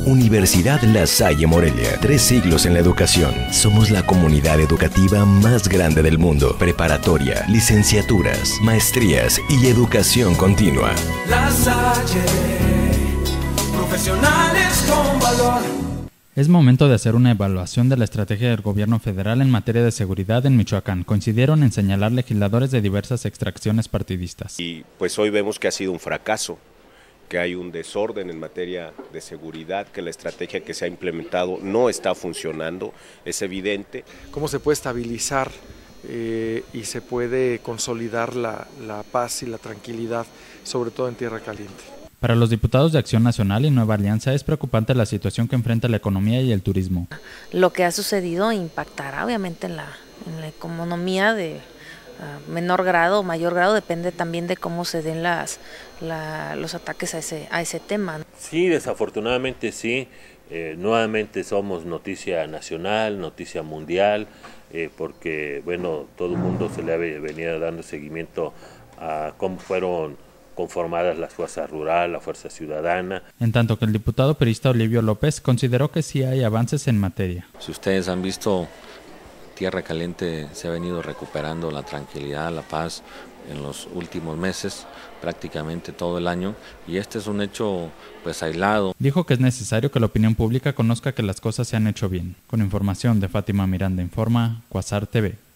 Universidad La Salle Morelia, 3 siglos en la educación. Somos la comunidad educativa más grande del mundo. Preparatoria, licenciaturas, maestrías y educación continua. La Salle, profesionales con valor. Es momento de hacer una evaluación de la estrategia del gobierno federal en materia de seguridad en Michoacán. Coincidieron en señalar legisladores de diversas extracciones partidistas. Y pues hoy vemos que ha sido un fracaso, que hay un desorden en materia de seguridad, que la estrategia que se ha implementado no está funcionando, es evidente. ¿Cómo se puede estabilizar y se puede consolidar la paz y la tranquilidad, sobre todo en Tierra Caliente? Para los diputados de Acción Nacional y Nueva Alianza es preocupante la situación que enfrenta la economía y el turismo. Lo que ha sucedido impactará obviamente en la economía de menor grado o mayor grado, depende también de cómo se den los ataques a ese tema. Sí, desafortunadamente sí, nuevamente somos noticia nacional, noticia mundial, porque bueno, todo el mundo se le ha venido dando seguimiento a cómo fueron conformadas las fuerzas rurales, la fuerza ciudadana. En tanto que el diputado perista Olivio López consideró que sí hay avances en materia. Si ustedes han visto, Tierra Caliente se ha venido recuperando la tranquilidad, la paz en los últimos meses, prácticamente todo el año, y este es un hecho pues aislado. Dijo que es necesario que la opinión pública conozca que las cosas se han hecho bien. Con información de Fátima Miranda Informa, Cuasar TV.